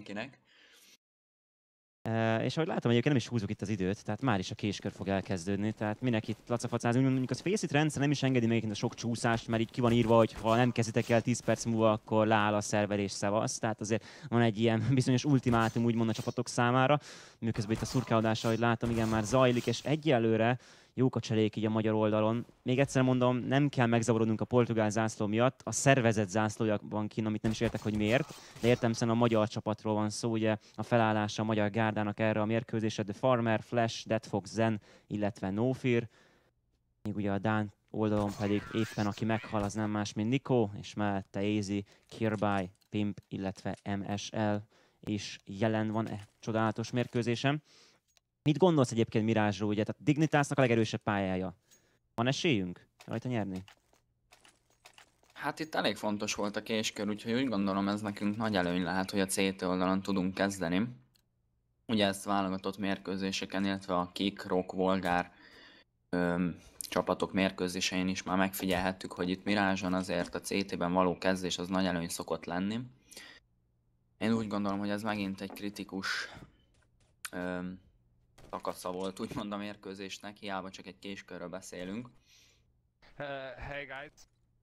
mindenkinek. És ahogy látom, egyébként nem is húzzuk itt az időt, tehát már is a késkör fog elkezdődni, tehát minek itt lacafacázni, mondjuk az Faceit rendszer nem is engedi még a sok csúszást, mert így ki van írva, hogy ha nem kezditek el 10 perc múlva, akkor leáll a szerver és szevasz, tehát azért van egy ilyen bizonyos ultimátum úgymond a csapatok számára, miközben itt a szurkálódás, ahogy látom, igen, már zajlik, és egyelőre jók a cserék így a magyar oldalon. Még egyszer mondom, nem kell megzavarodnunk a portugál zászló miatt, a szervezet zászlója van kint, amit nem is értek, hogy miért, de értelemszerűen a magyar csapatról van szó, ugye a felállása a magyar gárdának erre a mérkőzésre, The Farmer, Flash, Deadfox, Zen, illetve No Fear. Még ugye a dán oldalon pedig éppen aki meghal, az nem más, mint Nico, és mellette Easy, Kirby, Pimp, illetve MSL is jelen van csodálatos mérkőzésem. Mit gondolsz egyébként Mirázsról, ugye? Tehát Dignitasnak a legerősebb pályája. Van esélyünk rajta nyerni? Hát itt elég fontos volt a késkör, úgyhogy úgy gondolom ez nekünk nagy előny lehet, hogy a CT oldalon tudunk kezdeni. Ugye ezt válogatott mérkőzéseken, illetve a Kick, Rock, Volgár csapatok mérkőzésein is már megfigyelhettük, hogy itt Mirázson azért a CT-ben való kezdés az nagy előny szokott lenni. Én úgy gondolom, hogy ez megint egy kritikus szakasza volt, úgymond a mérkőzésnek, hiába csak egy késkörről beszélünk. Hey guys.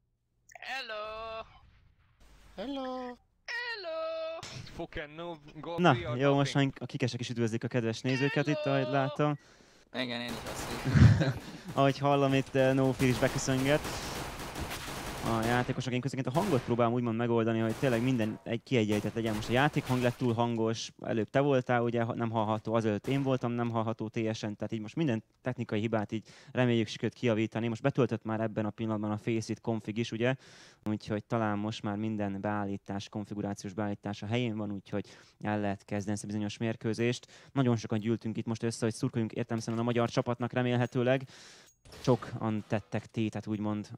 Hello! Hello. Hello! Fucking noob, go Na, free or jó, most nothing. már a kikesek is üdvözlik a kedves nézőket itt, ahogy látom. Igen, én is azt hittem. Ahogy hallom, itt No Fear is beköszönget. A játékosok, én közönként a hangot próbálom úgymond megoldani, hogy tényleg minden egy kiegyenlített legyen. Most a játékhang lett túl hangos, előbb te voltál, ugye nem hallható, azelőtt én voltam, nem hallható teljesen, tehát így most minden technikai hibát így reméljük sikerült kijavítani. Most betöltött már ebben a pillanatban a Faceit config is, ugye, úgyhogy talán most már minden beállítás, konfigurációs beállítás a helyén van, úgyhogy el lehet kezdeni ezt a bizonyos mérkőzést. Nagyon sokan gyűltünk itt most össze, hogy szurkoljunk értelemszerűen a magyar csapatnak remélhetőleg. Sokan tettek tétet úgymond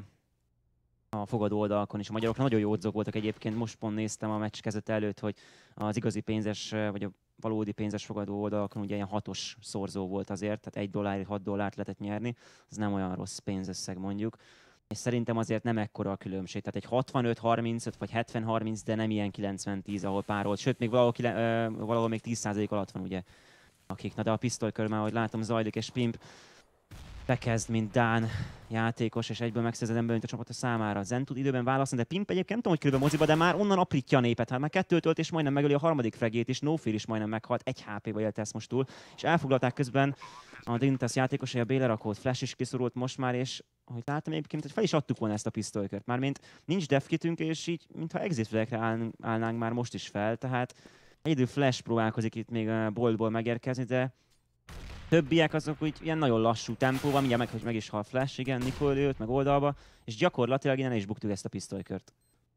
a fogadó oldalakon is. A magyarok nagyon jó odzok voltak egyébként. Most pont néztem a meccs kezdete előtt, hogy az igazi pénzes, vagy a valódi pénzes fogadó oldalakon ugye ilyen 6-os szorzó volt azért, tehát $1, $6 lehetett nyerni. Ez nem olyan rossz pénzösszeg mondjuk. És szerintem azért nem ekkora a különbség. Tehát egy 65-35 vagy 70-30, de nem ilyen 90-10, ahol párolt. Sőt, még valahol még 10% alatt van ugye akik. Na de a pisztolykör már, ahogy látom, zajlik, és Pimp bekezd, mint dán játékos, és egyből megszerzed embert a csapata számára. Zen tud időben válaszolni, de Pimp egyébként nem tudom, hogy körülbelül moziba, de már onnan aprítja a népet. Hát már 2 tölt, és majdnem megöli a harmadik fregét, és No Fear is majdnem meghalt, 1 HP-ba élt ezt most túl. És elfoglalták közben a Dignitas játékosai a B-lerakót, Flash is kiszorult most már, és ahogy láttam egyébként, hogy fel is adtuk volna ezt a pisztolykört. Mármint nincs defkitünk, és így, mintha exit-frekre állnánk már most is fel, tehát egyedül Flash próbálkozik itt még a boltból megérkezni, de többiek azok úgy ilyen nagyon lassú tempóval, mindjárt meg is hal Flash, igen, Nico őt, meg oldalba, és gyakorlatilag innen is buktuk ezt a pisztolykört.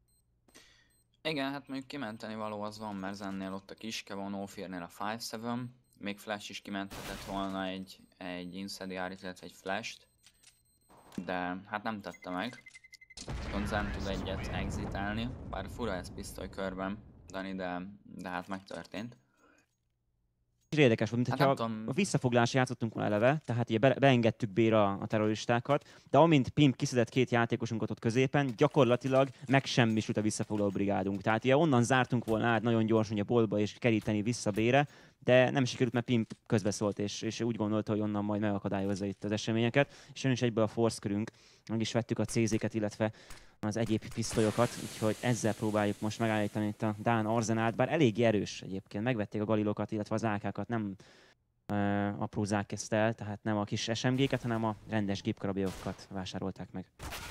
Igen, hát mondjuk kimenteni való az van, mert Zennél ott a kiske van, No Fearnél a 5-7, még Flash is kimenthetett volna egy Incendiárit, illetve egy Flash-t, de hát nem tette meg. Viszont Zen tud egyet exitelni, bár fura ez pisztolykörben, Dani, de hát megtörtént. És érdekes volt, mint Hát hogyha a visszafoglásra játszottunk volna eleve, tehát ugye beengedtük B-ra a terroristákat, de amint Pimp kiszedett 2 játékosunkat ott középen, gyakorlatilag megsemmisült a visszafoglaló brigádunk. Tehát ugye onnan zártunk volna át nagyon gyorsan a boltba és keríteni vissza B-re, de nem sikerült, mert Pimp közbeszólt, és úgy gondolta, hogy onnan majd megakadályozza itt az eseményeket. És jön is egyből a force körünk, meg is vettük a CZ-ket, illetve az egyéb pisztolyokat, úgyhogy ezzel próbáljuk most megállítani itt a dán arzenált, bár eléggé erős egyébként. Megvették a galilokat, illetve az AK-kat, nem aprózzák ezt el, tehát nem a kis SMG-ket, hanem a rendes gépkarabélyokat vásárolták meg.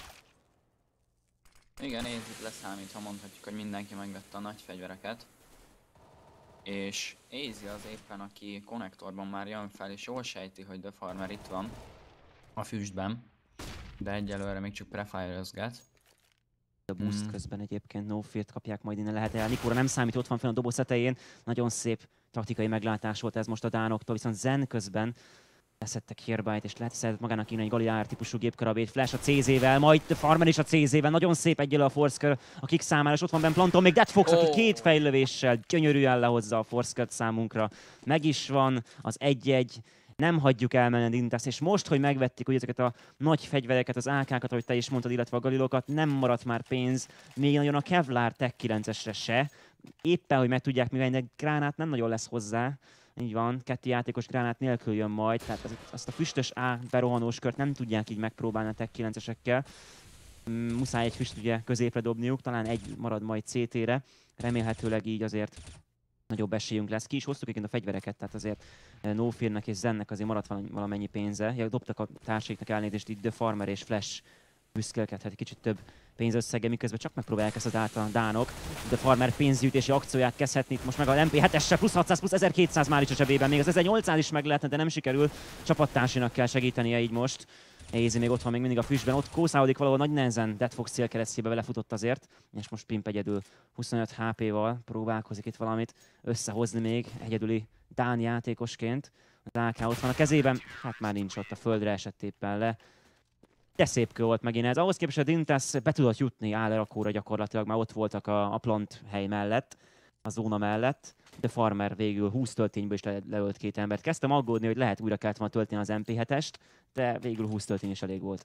Igen, Easy-t leszámítva mondhatjuk, hogy mindenki megvette a nagy fegyvereket. És Easy az éppen, aki konnektorban már jön fel, és jól sejti, hogy The Farmer itt van a füstben, de egyelőre még csak prefire-özget. A boost közben egyébként No Fear-t kapják majd innen lehet el. Nikóra nem számít, ott van fenn a doboz tetején. Nagyon szép taktikai meglátás volt ez most a dánoktól, viszont Zen közben leszettek Kirbyt, és lehet szeretett magának írni egy Galilár típusú gépkarabét, Flash a CZ-vel, majd The Farmer is a CZ-vel, nagyon szép egyelő a Force-kör, a Kick számára, és ott van benne Planton, még Deadfox, aki 2 fejlövéssel gyönyörűen lehozza a Force-kört számunkra. Meg is van az 1-1, Nem hagyjuk elmenni a Dignitas, és most, hogy megvették ugye ezeket a nagy fegyvereket, az AK-kat, ahogy te is mondtad, illetve a Galilokat, nem maradt már pénz, még nagyon a Kevlar Tech 9-esre se. Éppen, hogy meg tudják mivelni, de gránát nem nagyon lesz hozzá. Így van, 2 játékos gránát nélkül jön majd, tehát azt a füstös A berohanós kört nem tudják így megpróbálni a Tech 9-esekkel. Muszáj egy füst ugye középre dobniuk, talán egy marad majd CT-re. Remélhetőleg így azért nagyobb esélyünk lesz. Ki is hoztuk egyébként a fegyvereket, tehát azért No Fear-nek és Zennek azért maradt valamennyi pénze. Ja, dobtak a társaiknak elnézést, így The Farmer és Flash büszkélkedhet kicsit több pénzösszege, miközben csak megpróbálják ezt a dánok. The Farmer pénzgyűjtési akcióját kezdhetni itt most meg a MP7-essel, plusz 600, plusz 1200 már is a zsebében. Még az 1800 is meg lehetne, de nem sikerül. Csapattársinak kell segítenie így most. Easy még ott van még mindig a füstben, ott kószálódik valahol nagy nehezen, Dead Fox célkeresztjébe belefutott azért, és most Pimp egyedül 25 HP-val próbálkozik itt valamit összehozni még egyedüli dán játékosként. Az AK ott van a kezében, hát már nincs ott, a földre esett éppen le. De szép kő volt megint ez. Ahhoz képest a Dignitas be tudott jutni állerakóra gyakorlatilag, már ott voltak a plant hely mellett, a zóna mellett. De Farmer végül 20 töltényből is leölt 2 embert. Kezdtem aggódni, hogy lehet újra kellett volna tölteni az MP7-est, de végül 20 töltény is elég volt.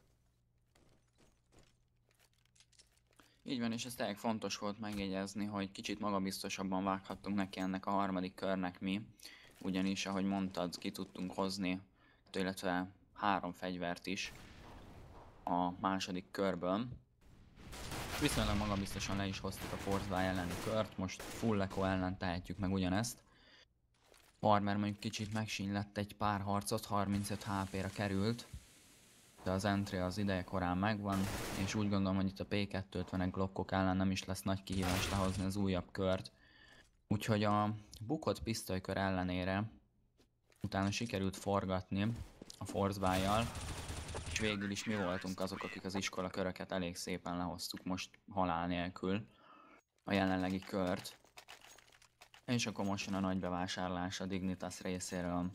Így van, és ez tényleg fontos volt megjegyezni, hogy kicsit magabiztosabban vághattunk neki ennek a harmadik körnek mi. Ugyanis, ahogy mondtad, ki tudtunk hozni, illetve 3 fegyvert is a második körből. Viszonylag magabiztosan le is hoztuk a Force elleni kört, most Full Echo ellen tehetjük meg ugyanezt. Farmer mondjuk kicsit megsínlett egy pár harcot, 35 HP-ra került, de az entry az ideje korán megvan, és úgy gondolom, hogy itt a P250-ek Glockok ellen nem is lesz nagy kihívás lehozni az újabb kört. Úgyhogy a bukott pisztolykör ellenére utána sikerült forgatni a Force-jal, és végül is mi voltunk azok, akik az iskola köröket elég szépen lehoztuk most halál nélkül a jelenlegi kört. És akkor most jön a nagy bevásárlás a Dignitas részéről.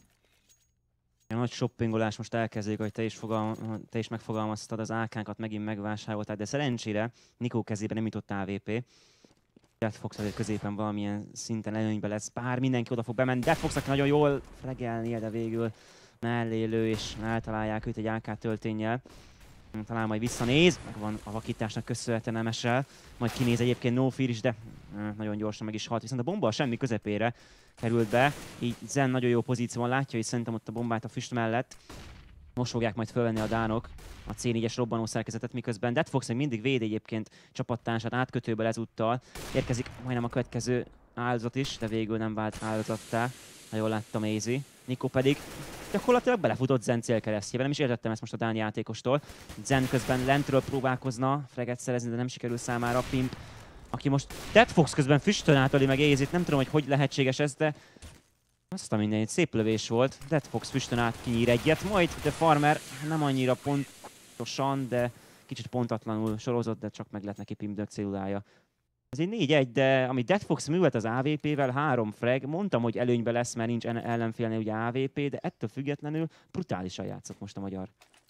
A nagy shoppingolás most elkezdődik, hogy te is megfogalmaztad, az AK-kat megint megvásároltál, de szerencsére Nikó kezében nem jutott AVP. Dead Fox azért középen valamilyen szinten előnyben lesz, bár mindenki oda fog bemenni. Dead Foxnak nagyon jól fregelnie, de végül mellélő és eltalálják őt egy AK tölténnyel. Talán majd visszanéz, meg van a vakításnak köszönhetően Nemessel. Majd kinéz egyébként No Fear is, de nagyon gyorsan meg is halt. Viszont a bomba a semmi közepére került be. Így Zen nagyon jó pozícióban látja, és szerintem ott a bombát a füst mellett. Most fogják majd fölvenni a dánok a C4-es robbanó szerkezetet, miközben Dead Fox még mindig véd egyébként csapattársát átkötőből ezúttal. Érkezik majdnem a következő áldozat is, de végül nem vált áldozattá, ha jól láttam Easy. Nikó pedig gyakorlatilag belefutott Zen célkeresztjébe, nem is értettem ezt most a dán játékostól. Zen közben lentről próbálkozna freget szerezni, de nem sikerül számára. Pimp, aki most Dead Fox közben füstön átali meg Easy-t, nem tudom, hogy lehetséges ez, de azt a mindenit, szép lövés volt. Dead Fox füstön át kinyír egyet, majd The Farmer nem annyira pontosan, de kicsit pontatlanul sorozott, de csak meg lett neki Pimpnek célulája. Ez egy 4-1, de ami Dead Fox művelt az AVP-vel, 3 frag, mondtam, hogy előnybe lesz, mert nincs ellenfélnél ugye AVP, de ettől függetlenül brutálisan játszott most a magyar.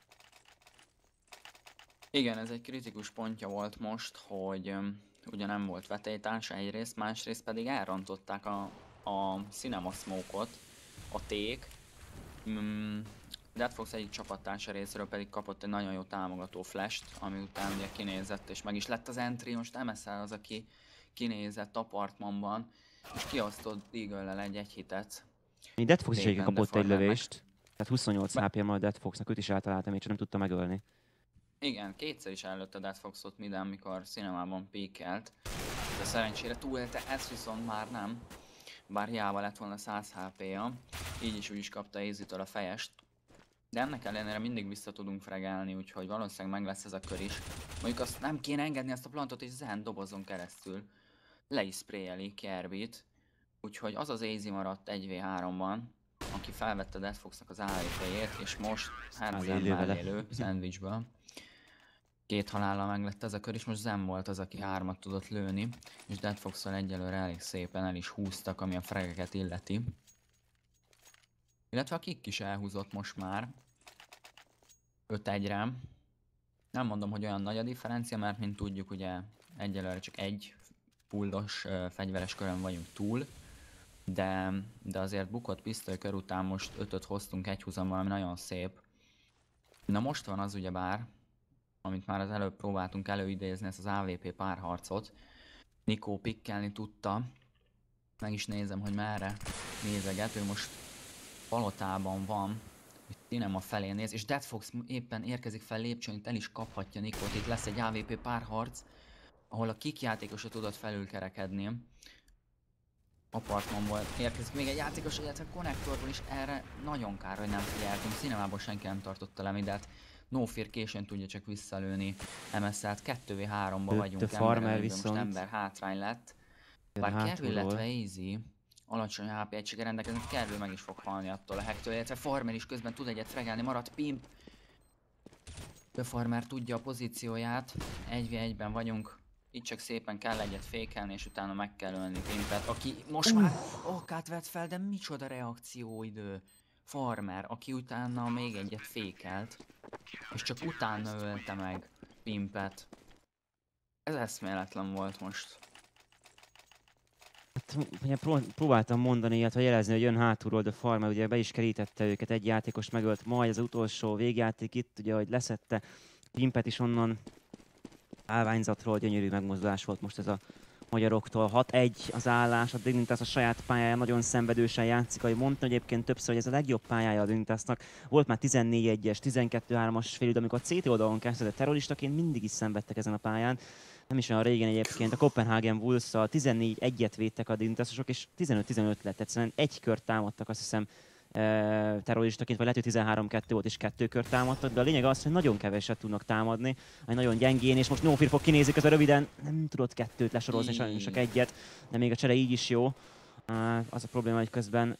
Igen, ez egy kritikus pontja volt most, hogy ugye nem volt vetélytársa egyrészt, másrészt pedig elrontották a Cinema Smoke-ot, a Ték. Dead Fox egyik csapattársa részéről pedig kapott egy nagyon jó támogató flash-t, ami után ugye kinézett és meg is lett az entry. Most MSL az, aki kinézett apartmanban, és kiosztott Eagle-lel egy hitet. Dead Fox is egyébként kapott egy lövést, tehát 28 HP-ja a Dead Foxnak, őt is eltaláltam, és csak nem tudta megölni. Igen, kétszer is előtte Dead Foxot minden, amikor cinemában pékelt, de szerencsére túlélte, ez viszont már nem. Bár hiába lett volna 100 HP-ja, így is úgy is kapta Easy-től a fejest. De ennek ellenére mindig vissza tudunk fregelni, úgyhogy valószínűleg meg lesz ez a kör is. Mondjuk azt nem kéne engedni ezt a plantot, és Zen dobozon keresztül le is sprayeli Kerbit. Úgyhogy az az Easy maradt 1v3-ban, aki felvette Dead Foxnak az AWP-jét, és most Zen mellélő szendvicsből. 2 halállal meg lett ez a kör, és most Zen volt az, aki 3-at tudott lőni, és Dead Fox-szal egyelőre elég szépen el is húztak, ami a fregeket illeti. Illetve a Kick is elhúzott most már 5-1-re. Nem mondom, hogy olyan nagy a differencia, mert mint tudjuk, ugye egyelőre csak egy pullos fegyveres körön vagyunk túl. de azért bukott pisztolykör után most 5-öt hoztunk egyhuzamban, ami nagyon szép. Na most van az ugyebár, amit már az előbb próbáltunk előidézni, ezt az AVP párharcot. Nikó pikkelni tudta. Meg is nézem, hogy merre nézeget. Ő most palotában van, hogy Cinema felé néz, és Deadfox éppen érkezik fel lépcsőn, itt el is kaphatja Nikót. Itt lesz egy AVP párharc, ahol a kick játékosa tudott felülkerekedni. Apartmanból érkezik még egy játékos, illetve konnektorból is, erre nagyon kár, hogy nem figyeltünk. Cinemából senki nem tartotta le mindet. No Fear későn tudja csak visszalőni MSZ-t. 2v3-ba vagyunk, Farmer most ember hátrány lett. Bár Kerül, illetve Easy alacsony HP egységgel rendelkeznek, Kerül meg is fog halni attól a hacktől, illetve Farmer is közben tud egyet fregelni, maradt Pimp. The Farmer tudja a pozícióját, 1v1-ben vagyunk. Itt csak szépen kell egyet fékelni, és utána meg kell ölni Pimpet, aki most már okát vett fel, de micsoda reakcióidő. Farmer, aki utána még egyet fékelt, és csak utána ölte meg Pimpet. Ez eszméletlen volt most. Hát, ugye próbáltam mondani, illetve jelezni, hogy jön hátulról The Farmer, ugye be is kerítette őket, egy játékos megölt, majd az utolsó végjáték itt, ugye, hogy leszette Pimpet is onnan állványzatról, gyönyörű megmozdulás volt most ez a magyaroktól. 6-1 az állás, a Dignitas a saját pályáján nagyon szenvedősen játszik, ahogy mondtam egyébként többször, hogy ez a legjobb pályája a Dignitasnak. Volt már 14-1-es, 12-3-as félidő, amikor a CT oldalon kezdte, de terroristaként mindig is szenvedtek ezen a pályán. Nem is olyan régen egyébként a Copenhagen Wolves-szal 14-1-et védtek a Dignitasosok, és 15-15 lett. Egyszerűen egy kört támadtak, azt hiszem, terroristaként, vagy lehet, hogy 13-2 volt és 2 kört támadtak, de a lényeg az, hogy nagyon keveset tudnak támadni, nagyon gyengén, és most No Fear fog kinézni, közben röviden nem tudott 2-t lesorozni, sajnos csak 1-et, de még a csere így is jó. Az a probléma, hogy közben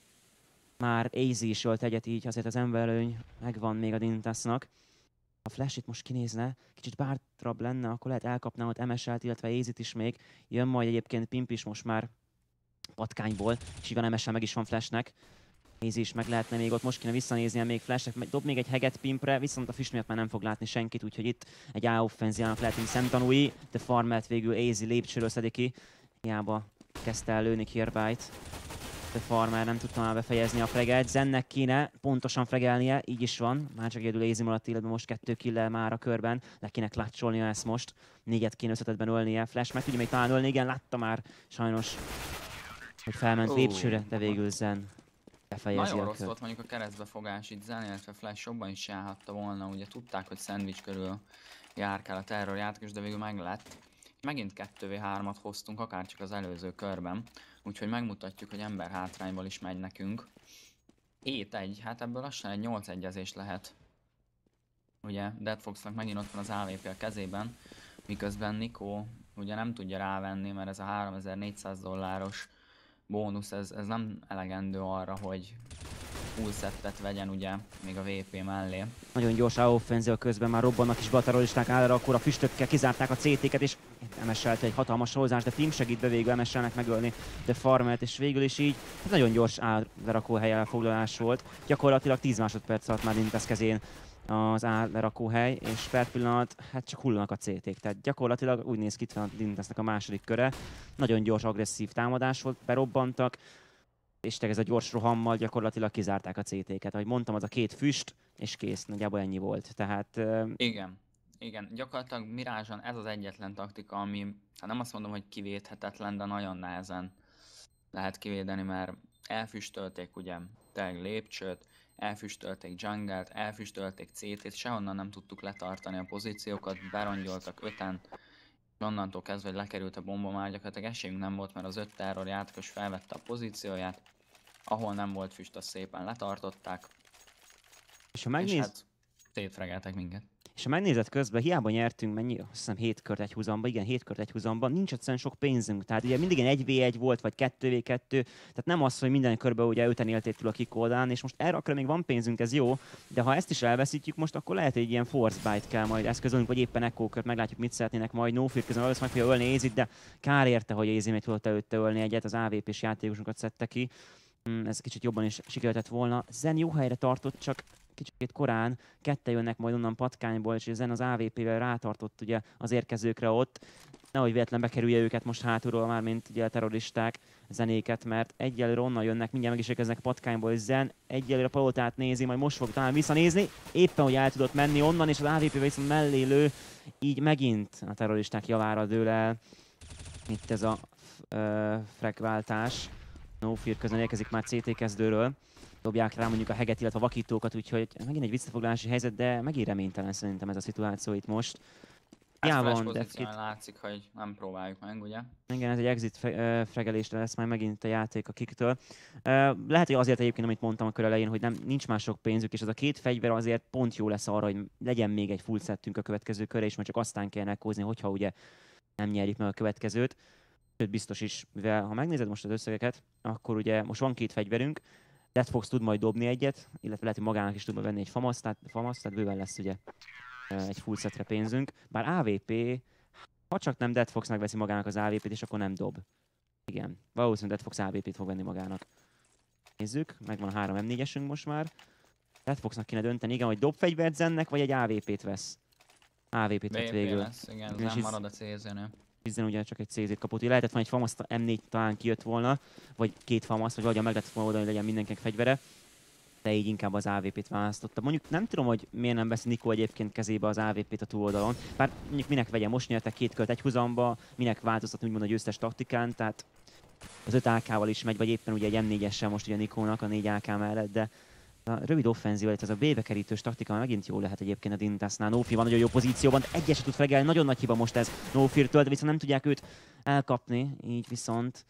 már AZ is ölt 1-et, így azért az emberelőny megvan még a Dignitasnak. Ha Flash itt most kinézne, kicsit bátrabb lenne, akkor lehet elkapná ott MSL-t, illetve AZ-t is még. Jön majd egyébként Pimp is most már patkányból, és így van MSL, meg is van Flashnek. AZ is meg lehetne még ott, most kéne visszanéznie még Flashnek, dob még egy heget Pimpre, viszont a füst miatt már nem fog látni senkit, úgyhogy itt egy A offenziának lehetünk szemtanúi, de Farmert végül AZ lépcsőről szedi ki. Hiába kezdte el lőni Kirbyte. De Farmer nem tudta már befejezni a freget, Zennek kéne pontosan fregelnie, így is van. Már csak egyedül AZ maradt életben, most 2 kill-el már a körben. Le kéne clutcholnia ezt most. 4-et kéne összetetben ölnie. Flash meg tudja még talán ölni, igen, látta már sajnos, hogy felment lépcsőre, de végül Zen befejezi nagyon a rossz kört. volt mondjuk a keresztbefogás itt Zen, illetve Flash jobban is járhatta volna, ugye tudták, hogy szendvics körül járkál a terror játékos, de végül meg lett. Megint 2v3-at hoztunk, akárcsak az előző körben, úgyhogy megmutatjuk, hogy ember hátrányból is megy nekünk. 7-1, hát ebből lassan egy 8-1-ezés lehet. Ugye Deadfoxnak megint ott van az AWP a kezében, miközben Nikó ugye nem tudja rávenni, mert ez a $3400 bónusz, ez nem elegendő arra, hogy full settet vegyen ugye, még a VP mellé. Nagyon gyors offenzíva közben már robbannak is be a terroristák ára, akkor a füstökkel kizárták a CT-ket, és MSL-t egy hatalmas sorozás, de Pim segít be végül MSL-nek megölni de Farmert, és végül is így nagyon gyors átlerakóhely elfoglalás volt. Gyakorlatilag 10 másodperc alatt már Dignitas kezén az átlerakóhely, és per pillanat hát csak hullanak a CT-k, tehát gyakorlatilag úgy néz ki, itt van a Dignitasnak a második köre. Nagyon gyors, agresszív támadás volt, berobbantak, és ez a gyors rohammal gyakorlatilag kizárták a CT-ket. Ahogy mondtam, az a 2 füst, és kész, nagyjából ennyi volt. Tehát... Igen, gyakorlatilag Mirage-on ez az egyetlen taktika, ami, hát nem azt mondom, hogy kivédhetetlen, de nagyon nehezen lehet kivédeni, mert elfüstölték ugye tényleg lépcsőt, elfüstölték jungle-t, elfüstölték CT-t, sehonnan nem tudtuk letartani a pozíciókat, berongyoltak 5-en, és onnantól kezdve, hogy lekerült a bomba, már gyakorlatilag esélyünk nem volt, mert az 5 terror játékos felvette a pozícióját, ahol nem volt füst, azt szépen letartották, és ha megnéz... és hát szétfregeltek minket. És ha megnézed közben, hiába nyertünk, mennyi, azt hiszem 7 kört egy húzamba, igen, 7 kört egy húzamba, nincs egyszerűen sok pénzünk. Tehát ugye mindig ilyen 1v1 volt, vagy 2v2, tehát nem az, hogy minden körben ugye 5-en élték túl a kick oldalán, és most erre akkor még van pénzünk, ez jó, de ha ezt is elveszítjük most, akkor lehet, hogy egy ilyen force bite kell majd eszközölnünk, vagy éppen echo kört, meglátjuk, mit szeretnének majd. No Fear közben valószínűleg meg fogja ölni AZ-t, de kár érte, hogy AZ még tudott előtte ölni egyet, az AWP-s játékosunkat szedte ki. Ez kicsit jobban is sikerülhetett volna. Zen jó helyre tartott, csak kicsit korán, ketten jönnek majd onnan patkányból, és ezen az AVP-vel rátartott ugye az érkezőkre ott. Nehogy véletlen bekerülje őket most hátulról már, mint ugye a terroristák zenéket, mert egyelőre onnan jönnek, mindjárt meg is érkeznek a patkányból, és Zen egyelőre a palotát nézi, majd most fog talán visszanézni, éppen hogy el tudott menni onnan, és az AVP-vel viszont mellé lő, így megint a terroristák javára dől el. Itt ez a fragváltás. No Fear közben érkezik már CT kezdőről. Dobják rá mondjuk a heget, illetve a vakítókat, úgyhogy megint egy visszafoglalási helyzet, de megint reménytelen szerintem ez a szituáció itt most. Hát Ja, flash van, pozíción látszik, hogy nem próbáljuk meg, ugye? igen, ez egy exit fregelésre lesz majd megint a játék a kiktől. Lehet, hogy azért egyébként, amit mondtam a kör elején, hogy nincs más sok pénzük, és az a két fegyver azért pont jó lesz arra, hogy legyen még egy full settünk a következő körre, és majd csak aztán kellene kózni, hogyha ugye nem nyerjük meg a következőt. Sőt, biztos is, mivel ha megnézed most az összegeket, akkor ugye most van két fegyverünk, Dead Fox tud majd dobni egyet, illetve lehet, hogy magának is tud majd venni egy famaszt, tehát bőven lesz ugye egy full setre pénzünk. Bár AVP, ha csak nem Dead Fox megveszi magának az AVP-t, és akkor nem dob. Igen, valószínűleg Dead Fox AVP-t fog venni magának. Nézzük, megvan a 3 M4-esünk most már. Dead Foxnak kéne dönteni, igen, hogy dob fegyvert Zennek, vagy egy AVP-t vesz. AVP-t vett BP végül. lesz, igen, ez nem marad a CZ-nő. Bizony ugye csak egy CZ-t kapott. Lehetett volna egy famaszt, M4 talán kijött volna, vagy két famaszt, vagy valahogyan meg lehetett volna oldani, hogy legyen mindenkinek fegyvere. De így inkább az AVP-t választotta. Mondjuk nem tudom, hogy miért nem veszi Nikó egyébként kezébe az AVP-t a túloldalon. Bár mondjuk minek vegye, most nyertek 2 kört egy húzamba, minek változtatni úgymond a győztes taktikán, tehát az 5 AK-val is megy, vagy éppen ugye egy M4-essel most ugye Nikónak a 4 AK mellett, de a rövid offenzíva, ez a B-be kerítős taktika megint jó lehet egyébként a Dignitasnál. No Fear van nagyon jó pozícióban, egyet tud fregelni, nagyon nagy hiba most ez No Fear-től, de viszont nem tudják őt elkapni, így viszont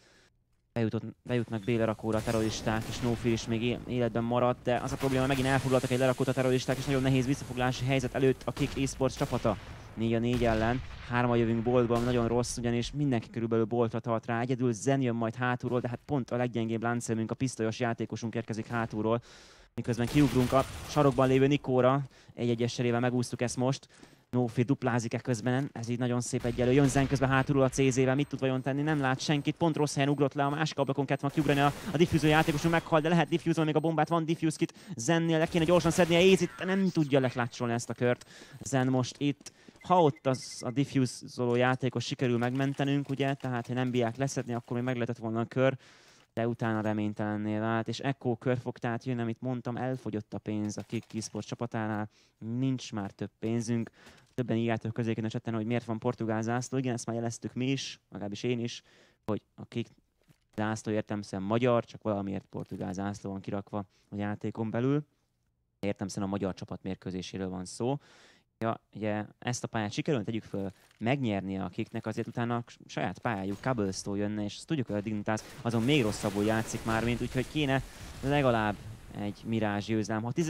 bejutnak B-lerakóra a terroristák, és No Fear is még életben maradt, de az a probléma, megint elfoglaltak egy lerakót a terroristák, és nagyon nehéz visszafoglalási helyzet előtt a Kick Esports csapata. 4-4 ellen, 3-an jövünk boltban, nagyon rossz, ugyanis mindenki körülbelül boltra tart rá, egyedül Zen jön majd hátulról, de hát pont a leggyengébb láncszemünk, a pisztolyos játékosunk érkezik hátulról, miközben kiugrunk a sarokban lévő Nikóra, egy esserével megúsztuk ezt most. No Fear duplázik közben, ez így nagyon szép egyelő. Jön Zen közben hátulról a CZ-vel, mit tud vajon tenni, nem lát senkit, pont rossz helyen ugrott le, a másik ablakon kellett volna kiugrani a diffúzó játékosunk, meghal, de lehet diffúzolni még a bombát, van diffuse kit, Zennél le kéne gyorsan szedni a Ézit, nem tudja leklácsolni ezt a kört. Zen most itt, ha ott az a diffúzoló játékos sikerül megmentenünk, ugye, tehát ha nem bírják leszedni, akkor még meg lehetett volna a kör, de utána reménytelenné vált, és Echo kör fog tehát jönni, amit mondtam, elfogyott a pénz a Kick Esports csapatánál, nincs már több pénzünk. Többen írjátok közéken a chatten, hogy miért van portugál zászló, igen, ezt már jeleztük mi is, legalábbis én is, hogy a Kick zászló értelemszerűen magyar, csak valamiért portugál zászló van kirakva a játékon belül. Értelemszerűen a magyar csapat mérkőzéséről van szó. Ja, ugye ezt a pályát sikerült tegyük föl megnyernie a Kicknek, azért utána a saját pályájuk Cobblestone jönne, és azt tudjuk, hogy a Dignitas azon még rosszabbul játszik már, mint úgyhogy kéne legalább egy Mirage győzelem. Ha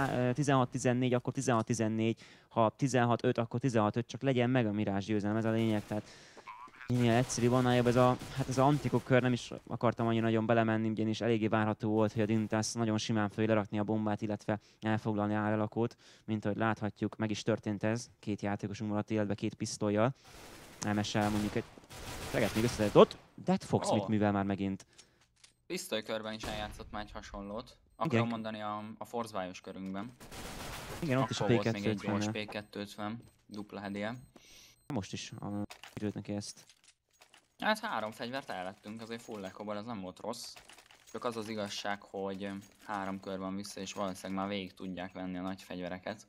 16-14, akkor 16-14, ha 16-5, akkor 16-5, csak legyen meg a Mirage győzelem, ez a lényeg, tehát minél egyszerűbb, annál jobb ez a, hát ez a antikok kör, nem is akartam annyira nagyon belemenni, ugyanis eléggé várható volt, hogy a Dignitas nagyon simán fogja lerakni a bombát, illetve elfoglalni árelakót, mint ahogy láthatjuk, meg is történt ez, két játékosunk maradt életbe, két pisztollyal. MSL mondjuk egy freget még összeszedett ott, Dead Fox mit művel már megint? Pisztolykörben is eljátszott már egy hasonlót. Akarom mondani a Force körünkben. Igen, ott akkor is volt még egy gyors P250. P250, dupla hedél. Most is időt neki ezt. Hát 3 fegyvert elvettünk, azért full lekobal, az nem volt rossz. Csak az az igazság, hogy 3 kör van vissza, és valószínűleg már végig tudják venni a nagy fegyvereket.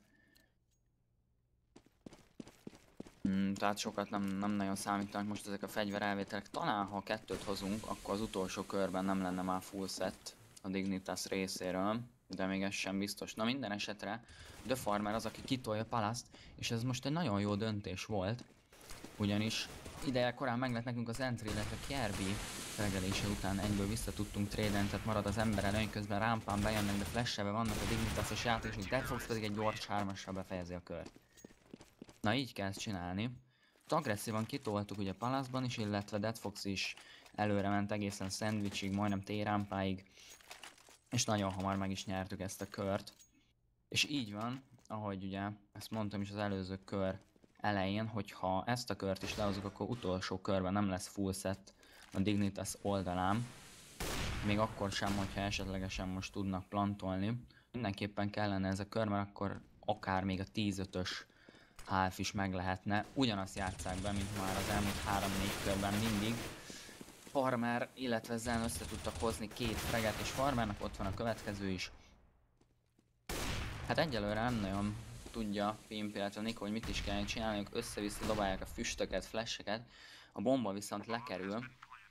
Tehát sokat nem nagyon számítanak most ezek a fegyverelvételek. Talán ha 2-t hozunk, akkor az utolsó körben nem lenne már full set a Dignitas részéről. De még ez sem biztos. Na minden esetre The Farmer az, aki kitolja Palaszt, és ez most egy nagyon jó döntés volt. Ugyanis ideje korán meg lett nekünk az entry, illetve Kirby reggelése után egyből vissza tudtunk traden, tehát marad az ember előny, közben rámpán bejönnek, de flash-elve vannak a Dignitas-os játékosok, Dead Fox pedig egy gyors 3-assal befejezi a kört. Na így kell ezt csinálni. Agresszívan kitoltuk ugye Palaszban is, illetve Dead Fox is előre ment egészen Sandwichig, majdnem T-rámpáig, és nagyon hamar meg is nyertük ezt a kört. És így van, ahogy ugye ezt mondtam is az előző kör elején, hogyha ezt a kört is lehozunk, akkor utolsó körben nem lesz full set a Dignitas oldalán. Még akkor sem, hogyha esetlegesen most tudnak plantolni. Mindenképpen kellene ez a kör, mert akkor akár még a 10-5-ös half is meg lehetne. Ugyanazt játsszák be, mint már az elmúlt 3-4 körben mindig. Farmer, illetve Zen össze tudtak hozni 2 freget, és Farmernak ott van a következő is. Hát egyelőre nem nagyon tudja Pimp, illetve Niko, hogy mit is kell csinálniuk, össze-vissza dobálják a füstöket, flasheket, a bomba viszont lekerül.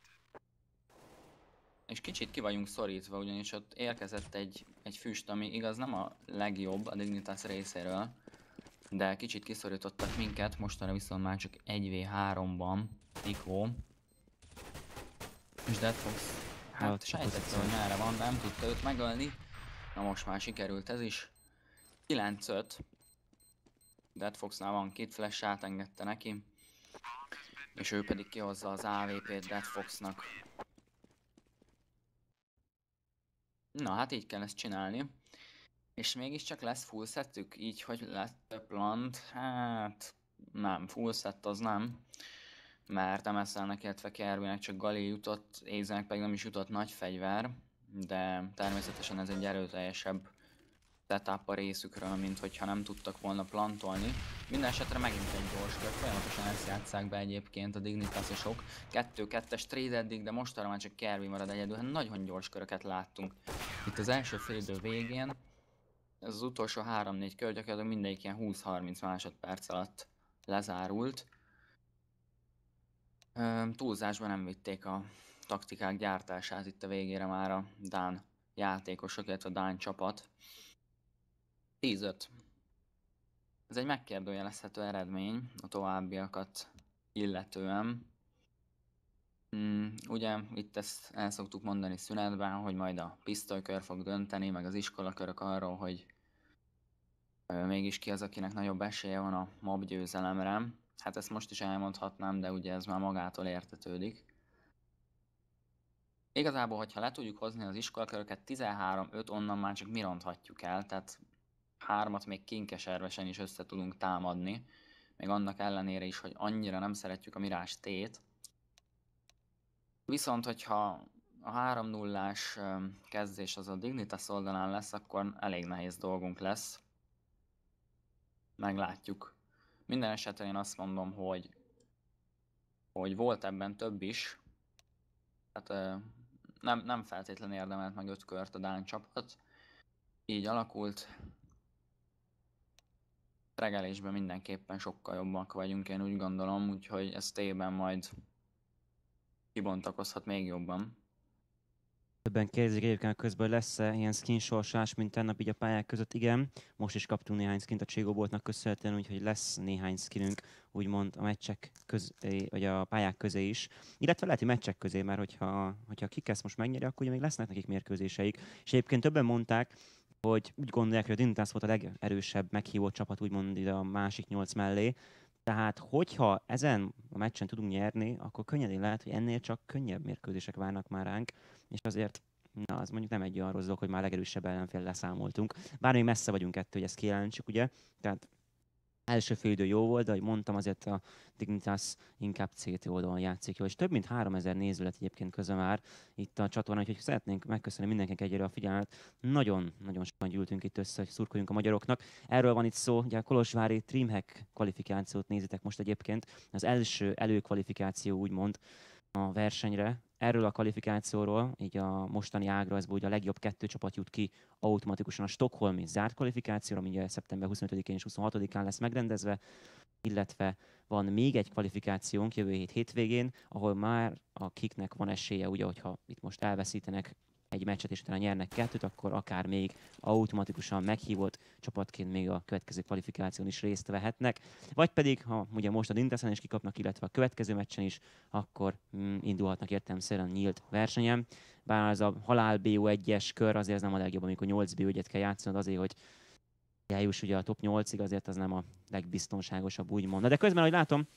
És kicsit ki vagyunk szorítva, ugyanis ott érkezett egy füst, ami igaz nem a legjobb a Dignitas részéről, de kicsit kiszorítottak minket, mostanra viszont már csak 1v3-ban Niko. És Dead Fox, hát sejtette, hogy merre van, de nem tudta őt megölni. Na most már sikerült ez is. 9-5. Dead Foxnál van 2 flash, átengedte neki. És ő pedig kihozza az AWP-t Dead Foxnak. Na hát így kell ezt csinálni. És mégiscsak lesz full setük, így hogy lesz több plant, hát nem, full set az nem. Mert MSL-nek, illetve Kerbynek csak Gali jutott, Ézenek pedig nem is jutott nagy fegyver. De természetesen ez egy erőteljesebb setup a részükről, mint hogyha nem tudtak volna plantolni. Minden esetre megint egy gyors kör, folyamatosan ezt játsszák be egyébként a Dignitasosok. 2-2-es trade eddig, de mostanra már csak Kerby marad egyedül, hát nagyon gyors köröket láttunk. Itt az első félidő végén, ez az utolsó 3-4 kör gyakorlatilag mindegyik ilyen 20-30 másodperc alatt lezárult. Túlzásban nem vitték a taktikák gyártását itt a végére már a dán játékosok, illetve a dán csapat. 10-5. Ez egy megkérdőjelezhető eredmény a továbbiakat illetően. Ugye itt ezt el szoktuk mondani szünetben, hogy majd a pisztolykör fog dönteni, meg az iskolakörök arról, hogy mégis ki az, akinek nagyobb esélye van a mob győzelemre. Hát ezt most is elmondhatnám, de ugye ez már magától értetődik. Igazából, hogyha le tudjuk hozni az iskolaköröket 13-5, onnan már csak mi ronthatjuk el, tehát 3-at még kinkeservesen is össze tudunk támadni, még annak ellenére is, hogy annyira nem szeretjük a Mirage T-t. Viszont, hogyha a 3-0-ás kezdés az a Dignitas oldalán lesz, akkor elég nehéz dolgunk lesz. Meglátjuk. Minden esetre én azt mondom, hogy volt ebben több is. Tehát nem feltétlenül érdemelt meg 5 kört a dán csapat. Így alakult. Regelésben mindenképpen sokkal jobbak vagyunk, én úgy gondolom, úgyhogy ez T-ben majd kibontakozhat még jobban. Többen kérdezik egyébként közben, hogy lesz-e ilyen skin sorsás, mint tegnap így a pályák között. Igen, most is kaptunk néhány skint a Cségoboltnak köszönhetően, úgyhogy lesz néhány skinünk, úgymond a meccsek közé, vagy a pályák közé is. Illetve lehet, hogy meccsek közé, mert hogyha Kik ezt most megnyeri, akkor ugye még lesznek nekik mérkőzéseik. És egyébként többen mondták, hogy úgy gondolják, hogy a Dignitas volt a legerősebb meghívott csapat, úgymond ide a másik 8 mellé. Tehát, hogyha ezen a meccsen tudunk nyerni, akkor könnyedén lehet, hogy ennél csak könnyebb mérkőzések várnak már ránk, és azért, na, az mondjuk nem egy olyan rossz dolog, hogy már legerősebb ellenfél leszámoltunk. Bár még messze vagyunk ettől, hogy ezt kijelentsük, ugye? Tehát első félidő jó volt, de ahogy mondtam, azért a Dignitas inkább CT oldalon játszik jól, és több mint 3000 néző lett egyébként közben már itt a csatornán, úgyhogy szeretnénk megköszönni mindenkinek egyre a figyelmet. Nagyon sokan gyűltünk itt össze, hogy szurkoljunk a magyaroknak. Erről van itt szó, ugye a Kolozsvári Dreamhack kvalifikációt nézitek most egyébként, az első előkvalifikáció úgymond a versenyre. Erről a kvalifikációról, így a mostani ágrazból ugye a legjobb 2 csapat jut ki automatikusan a stockholmi zárt kvalifikációra, ami ugye szeptember 25-én és 26-án lesz megrendezve, illetve van még egy kvalifikációnk jövő hét hétvégén, ahol már a Kiknek van esélye, ugye, hogyha itt most elveszítenek egy meccset és utána nyernek 2-t, akkor akár még automatikusan meghívott csapatként még a következő kvalifikáción is részt vehetnek. Vagy pedig, ha ugye most a Dinteszen is kikapnak, illetve a következő meccsen is, akkor indulhatnak értelemszerűen nyílt versenyen. Bár az a halál BO1-es kör azért nem a legjobb, amikor 8 BO1-et kell játszanod azért, hogy eljuss ugye a top 8-ig, azért az nem a legbiztonságosabb úgymond. De közben, ahogy látom,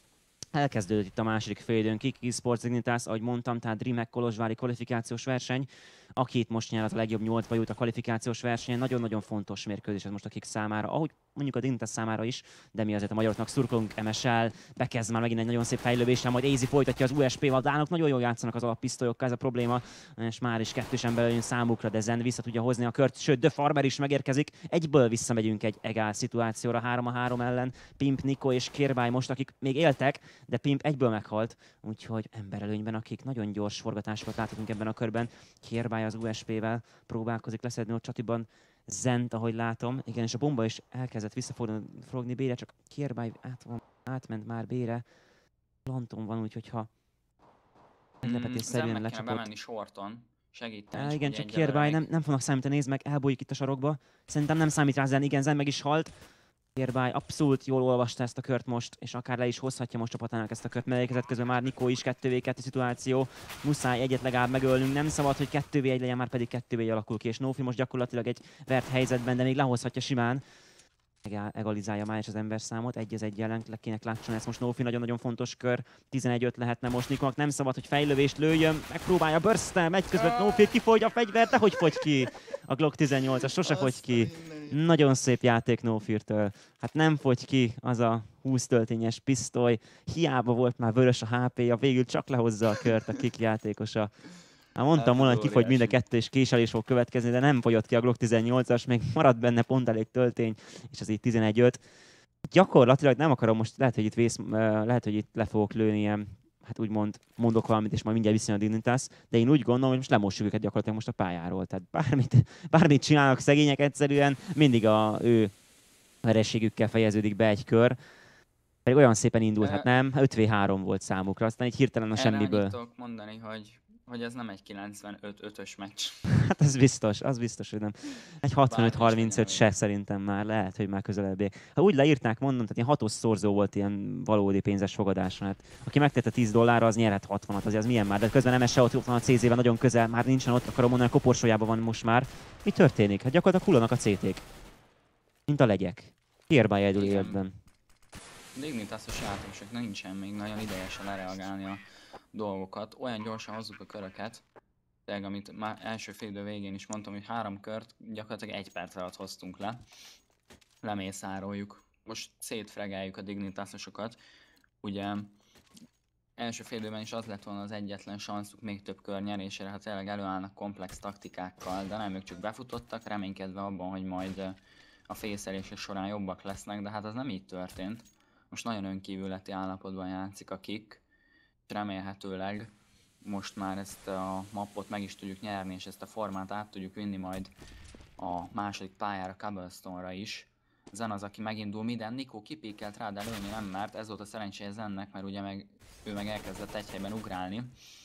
Elkezdődött itt a második félidőn Kik Esports Ignitas, ahogy mondtam, tehát Dreamek Kolozsvári kvalifikációs verseny. Aki itt most nyert a legjobb 8-ba jut a kvalifikációs versenyen, nagyon-nagyon fontos mérkőzés ez most a Kik számára, ahogy mondjuk a Dignitas számára is, de mi azért a magyaroknak szurkolunk. MSL bekezd már megint egy nagyon szép fejlődéssel, majd Easy folytatja az USP-val, Dánok nagyon jól játszanak az alappisztolyokkal, ez a probléma, és már is kettősen belül jön számukra, de Zen vissza tudja hozni a kört, sőt, The Farmer is megérkezik, egyből visszamegyünk egy egál szituációra 3-3 ellen, Pimp, Nico és Kérbály most, akik még éltek, de Pimp egyből meghalt, úgyhogy emberelőnyben, akik nagyon gyors forgatásokat láthatunk ebben a körben. Kérbály az USP-vel próbálkozik leszedni ott Csatiban Zent, ahogy látom. Igen, és a bomba is elkezdett visszafogni B-re, csak Kérbály átment már B-re. Planton van, úgyhogy ha meglepetésszerűen Zennek kell lecsapott. bemenni shorton, segíteni. Igen, csak Kérbály nem fognak számítani, nézd meg, elbújik itt a sarokba. Szerintem nem számít rá Zen, igen, Zen meg is halt. Kérbály abszolút jól olvasta ezt a kört most, és akár le is hozhatja most csapatának ezt a kört, mert érkezett közben már Nikó is 2v2 szituáció. Muszáj egyet legalább megölnünk, nem szabad, hogy 2v1 legyen, már pedig 2v1 alakul ki, és Nófi most gyakorlatilag egy vert helyzetben, de még lehozhatja simán. Egalizálja már is az emberszámot, 1-1 ellen kéne klácsolni, ez most Nófi nagyon-nagyon fontos kör, 11-5 lehetne most Nikónak, nem szabad, hogy fejlövést lőjön, megpróbálja burst-tel, megy közben Nófi, kifogy a fegyvert, de hogy fogy ki? A Glock 18-as sose fogy ki. Nagyon szép játék Nófirtől. Hát nem fogy ki az a 20 töltényes pisztoly, hiába volt már vörös a HP-ja, végül csak lehozza a kört a Kik játékosa. Hát mondtam volna, hogy kifogy mind a kettő, és késelés fog következni, de nem fogyott ki a Glock 18-as, még maradt benne pont elég töltény, és az így 11-5. Gyakorlatilag nem akarom most, lehet, hogy itt le fogok lőni ilyen, hát úgymond mondok valamit, és majd mindjárt viszont a Dignitas, de én úgy gondolom, hogy most lemossuk őket gyakorlatilag most a pályáról. Tehát bármit csinálnak szegények, egyszerűen mindig a ő vereségükkel fejeződik be egy kör. Pedig olyan szépen indult, hát nem, 5v3 volt számukra, aztán így hirtelen a semmiből. Erre tudok mondani, hogy ez nem egy 95-5-ös meccs. Hát az biztos, hogy nem. Egy 65-35 se szerintem már, lehet, hogy már közelebbé. Ha úgy leírták, mondom, tehát ilyen 6-os szorzó volt ilyen valódi pénzes fogadáson. Hát, aki megtette $10, az nyerhet 60-at, azért az milyen már, de közben nem ott van a CZ-ben nagyon közel, már nincsen ott, akarom mondani, a koporsójában van most már. Mi történik? Hát gyakorlatilag hullanak a CT-k. Mint a legyek. Kérbály egyedül életben. Dignitas-os játékosoknak nincsen még nagyon idejesen lereagálni a dolgokat. Olyan gyorsan hozzuk a köröket, amit már első félidő végén is mondtam, hogy 3 kört gyakorlatilag 1 perc alatt hoztunk le. Lemészároljuk. Most szétfregáljuk a Dignitas-osokat. Ugye első félidőben is az lett volna az egyetlen sanszuk még több kör nyerésére, ha tényleg előállnak komplex taktikákkal, de nem, ők csak befutottak, reménykedve abban, hogy majd a fészerések során jobbak lesznek, de hát az nem így történt. Most nagyon önkívületi állapotban játszik a Kik, és remélhetőleg most már ezt a mappot meg is tudjuk nyerni, és ezt a formát át tudjuk vinni majd a második pályára, Cobblestone-ra is. Zen az, aki megindul minden, Nikó kipékelt rá, de lőni nem mert, ez volt a szerencséje Zennek, mert ugye ő meg elkezdett egy helyben ugrálni.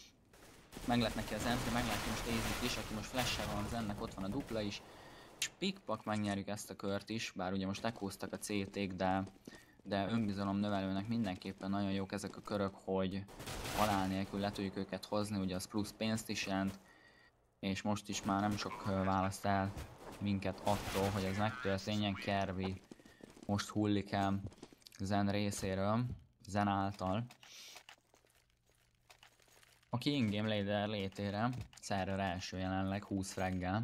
Meg lett neki az entry, meglátja most Easy-t is, aki most flash-sel van Zennek, ott van a dupla is. És pikpak megnyerjük ezt a kört is, bár ugye most ekóztak a CT-k, de önbizalom növelőnek mindenképpen nagyon jók ezek a körök, hogy halál nélkül le tudjuk őket hozni, ugye az plusz pénzt is jelent, és most is már nem sok választ el minket attól, hogy ez megtörténjen. Kervi most hullik el Zen részéről, Zen által, aki in-game leader létére, Szerrer első jelenleg 20 fraggel,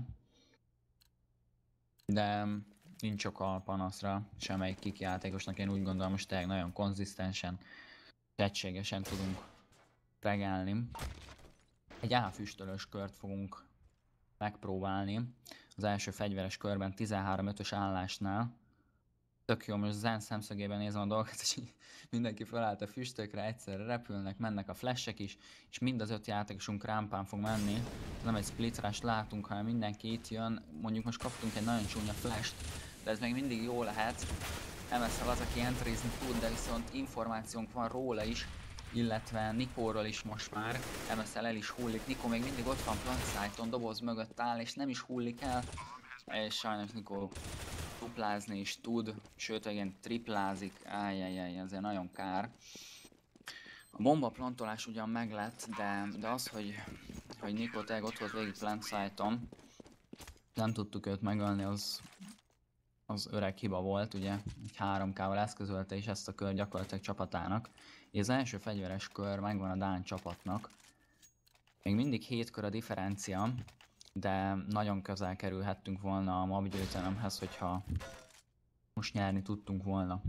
de nincs ok a panaszra semmelyik Kik játékosnak, én úgy gondolom, most tényleg nagyon konzisztensen, egységesen tudunk regálni. Egy áfüstölös kört fogunk megpróbálni az első fegyveres körben 13-5-ös állásnál. Tök jó, most Zen szemszögében nézem a dolgokat, és mindenki felállt a füstökre, egyszerre repülnek, mennek a flashek is, és mind az 5 játékosunk rámpán fog menni. Ez nem egy split rush látunk, hanem mindenki itt jön. Mondjuk most kaptunk egy nagyon csúnya flasht, de ez még mindig jó lehet. MSL az, aki entryzni tud, de viszont információnk van róla is, illetve Nikóról is most már. MSL el is hullik, Nikó még mindig ott van plant site-on, doboz mögött áll, és nem is hullik el. És sajnos Nikó duplázni is tud, sőt igen triplázik, ájjjjjj, ezért nagyon kár. A bomba plantolás ugyan meglett, de az, hogy Nikó tényleg ott volt végig plant site-on, nem tudtuk őt megölni, az az öreg hiba volt, ugye, egy 3K-val eszközölte is ezt a kör gyakorlatilag csapatának. És az első fegyveres kör megvan a dán csapatnak. Még mindig 7 kör a differencia, de nagyon közel kerülhettünk volna a mob győzelemhez, hogyha most nyerni tudtunk volna.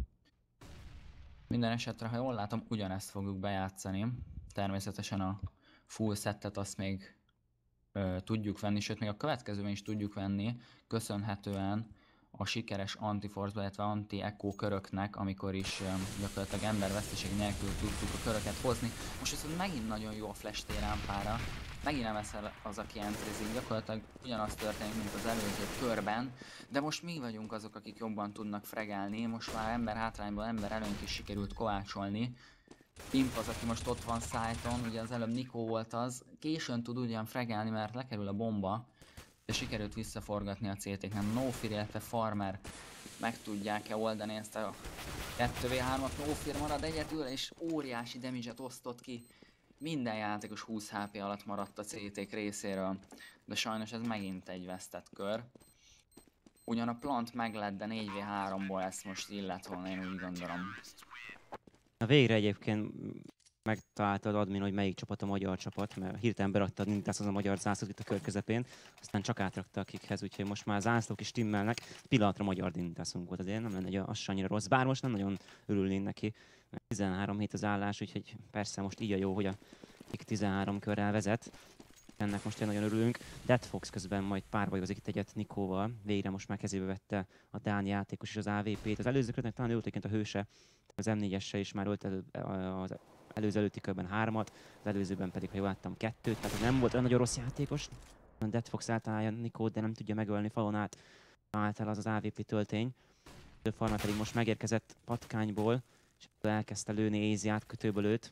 Minden esetre, ha jól látom, ugyanezt fogjuk bejátszani. Természetesen a full settet azt még tudjuk venni, sőt még a következőben is tudjuk venni, köszönhetően a sikeres anti-force, illetve anti-echo köröknek, amikor is gyakorlatilag emberveszteség nélkül tudtuk a köröket hozni. Most viszont megint nagyon jó a flash térámpára, megint nem eszel az, aki entrizik, gyakorlatilag ugyanaz történik, mint az előző körben, de most mi vagyunk azok, akik jobban tudnak fregálni, most már ember hátrányból ember előnyt is sikerült kovácsolni. Pimp az, aki most ott van szájton, ugye az előbb Nikó volt az, későn tud ugyan fregálni, mert lekerül a bomba, de sikerült visszaforgatni a CT-knek. Nofir, illetve Farmer meg tudják-e oldani ezt a 2v3-at, Nofir marad egyedül, és óriási damage-et osztott ki. Minden játékos 20 HP alatt maradt a CT-k részéről, de sajnos ez megint egy vesztett kör. Ugyan a plant meg lett, de 4v3-ból ezt most illet volna, én úgy gondolom. Na végre egyébként megtalálta az admin, hogy melyik csapat a magyar csapat, mert hirtelen berakta az a magyar zászlót itt a kör közepén, aztán csak átrakta a kikhez, úgyhogy most már zászlók is stimmelnek. Pillanatra magyar Dintaszunk volt, azért nem lenne az annyira rossz, bár most nem nagyon örülnénk neki, mert 13 hét az állás, úgyhogy persze most így a jó, hogy a kik 13 körrel vezet. Ennek most nagyon örülünk. Dead Fox közben majd párbajozik itt egyet Nikóval. Végre most már kezébe vette a dán játékos és az AVP-t. Az előző körnek talán ő a hőse, az M4-essel is már ölt az előző előtti körben 3-at, az előzőben pedig, ha jól láttam, 2-t, tehát nem volt olyan nagyon rossz játékos. A Dead Fox eltalálja Nikót, de nem tudja megölni falon át. Által az AVP töltény. A Farmer pedig most megérkezett patkányból, és elkezdte lőni Easy átkötőből őt.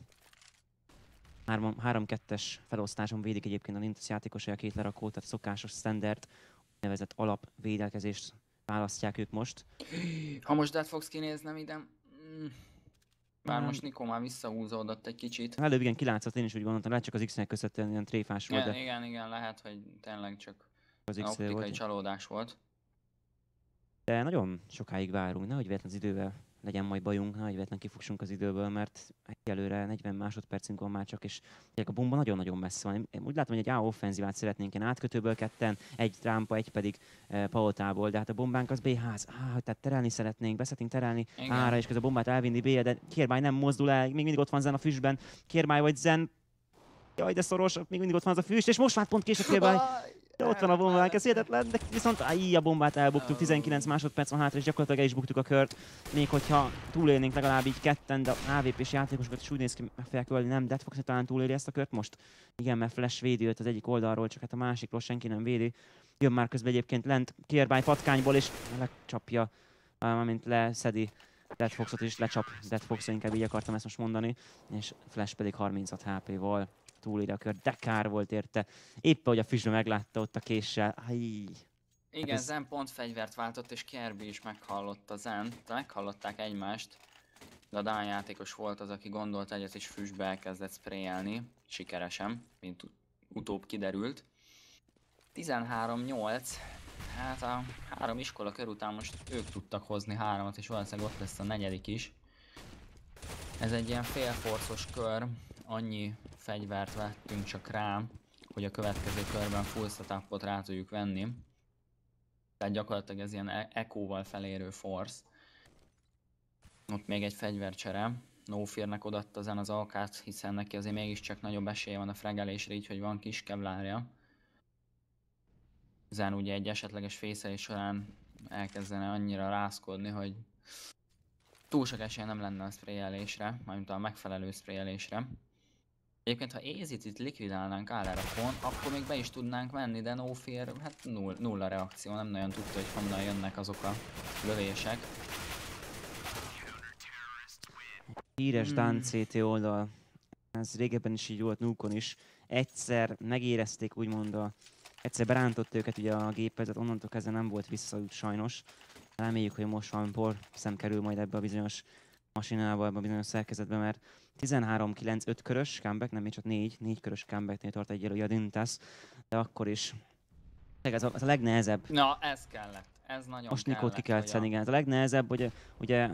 3-2-es felosztáson védik egyébként a Nintus játékosai a két lerakót, tehát szokásos standard nevezett alapvédelkezést választják ők most. Ha most Dead Fox kinéznem ide, bár most Nikó már visszahúzódott egy kicsit. Előbb igen, kilátszott, én is úgy gondoltam, lehet csak az X-nek köszönhetően ilyen tréfás volt, de Igen, lehet, hogy tényleg csak az X optikai volt. csalódás volt. De nagyon sokáig várunk, nehogy véletlen az idővel legyen majd bajunk, nehogy véletlen kifussunk az időből, mert egyelőre 40 másodpercünk van már csak, és a bomba nagyon-nagyon messze van. Én úgy látom, hogy egy A offenzívát szeretnénk, én átkötőből ketten, egy rámpa, egy pedig palotából, de hát a bombánk az B-ház. Tehát terelni szeretnénk, beszéltünk terelni A-ra, és közben a bombát elvinni B-re, de Kérmály nem mozdul el, még mindig ott van Zen a füstben. Kérmály vagy Zen, jaj, de szoros, még mindig ott van az a füst, és most már pont késett Kérmály. De ott van a bombánk, ez hihetetlen, de viszont a bombát elbuktuk, 19 másodperc van hátra, és gyakorlatilag el is buktuk a kört. Még hogyha túlélnénk legalább így ketten, de AVP-s játékosokat is úgy néz ki, meg fogják ölni, nem, Dead Fox talán túléli ezt a kört most. Igen, mert Flash védi őt az egyik oldalról, csak hát a másikról senki nem védi. Jön már közben egyébként lent Kérmály patkányból, és lecsapja, amint leszedi Dead Foxot is, lecsap Dead Foxot, inkább így akartam ezt most mondani, és Flash pedig 36 HP-val túlírja a kör, de kár volt érte. Éppen, hogy a füstbe meglátta ott a késsel. Igen, hát Zen pont fegyvert váltott, és Kirby is meghallotta Zent. Meghallották egymást, de a dán játékos volt az, aki gondolt egyet, és füstbe elkezdett sprayelni. Sikeresen, mint utóbb kiderült. 13-8. Hát a 3 iskola kör után most ők tudtak hozni 3-at, és valószínűleg ott lesz a 4. is. Ez egy ilyen félforszos kör, annyi fegyvert vettünk csak rá, hogy a következő körben full setupot rá tudjuk venni. Tehát gyakorlatilag ez ilyen echo-val felérő force. Ott még egy fegyvercsere. Nofirnek odaadta Zen az alkát, hiszen neki azért mégiscsak nagyobb esélye van a fregelésre, így hogy van kis kevlárja. Zen ugye egy esetleges fészelés során elkezdene annyira rázkodni, hogy túl sok esélye nem lenne a sprayelésre, mármint a megfelelő sprayelésre. Egyébként, ha Easy-t itt likvidálnánk álerakon, akkor még be is tudnánk menni, de Nofir, hát nulla reakció, nem nagyon tudta, hogy honnan jönnek azok a lövések. Híres dán CT oldal, ez régebben is így volt, Nukon is. Egyszer megérezték úgymond egyszer berántott őket ugye a gépezet, onnantól kezdve nem volt visszaút sajnos. Reméljük, hogy most valami porszem kerül majd ebbe a bizonyos masinába, ebbe a bizonyos szerkezetbe, mert 13-9-5 körös comeback, nem még csak 4 körös comebacknél tart egyelőre a Dintas, de akkor is ez a legnehezebb. Na, ez kellett. Ez nagyon Most Nikót ki kellett, kellett hogy szedni, igen. Ez a legnehezebb, hogy ugye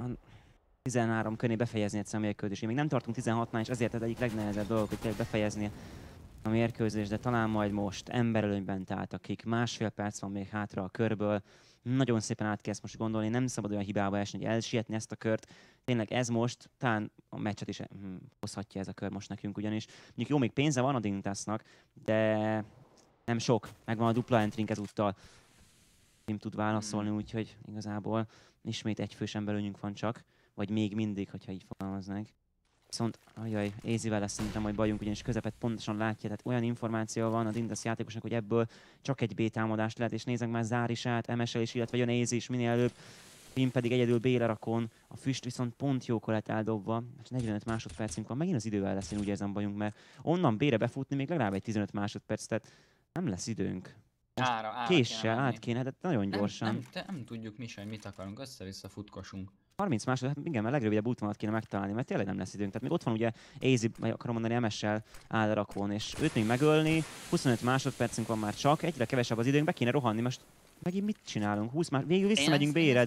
13 köré befejezni egyszer a mérkőzést. Még nem tartunk 16-nál, és ezért az egyik legnehezebb dolog, hogy tényleg befejezni a mérkőzést, de talán majd most emberölönyben tehát akik másfél perc van még hátra a körből. Nagyon szépen át kell ezt most gondolni, nem szabad olyan hibába esni, hogy elsietni ezt a kört. Tényleg ez most, talán a meccset is hozhatja ez a kör most nekünk ugyanis. Mondjuk jó, még pénze van a Dintasnak, de nem sok, megvan a dupla entrink ezúttal. Nem tud válaszolni, úgyhogy igazából ismét egyfős emberölnyünk van csak, vagy még mindig, hogyha így fogalmaznánk. Viszont, ajaj, Easy-vel lesz szerintem majd bajunk, ugyanis közepet pontosan látja, tehát olyan információ van a Dintas játékosnak, hogy ebből csak egy B támadást lehet, és nézzük már Zárisát, MSL is, illetve jön Easy is minél előbb. Pim pedig egyedül B-lerakon, a füst viszont pont jókor lett eldobva, és 45 másodpercünk van, megint az idővel lesz, én úgy érzem bajunk, mert onnan B-re befutni még legalább egy 15 másodperc, tehát nem lesz időnk. Késsel át kéne, de nagyon gyorsan. Nem tudjuk mi sem, mit akarunk, össze-vissza futkosunk. 30 másodperc, igen, mert legrövidebb útvonalat kéne megtalálni, mert tényleg nem lesz időnk. Tehát még ott van ugye Easy, vagy akarom mondani MSL áll a rakón, és őt még megölni, 25 másodpercünk van már csak, egyre kevesebb az időnk, be kéne rohanni, most megint mit csinálunk? 20 végül visszamegyünk B-re,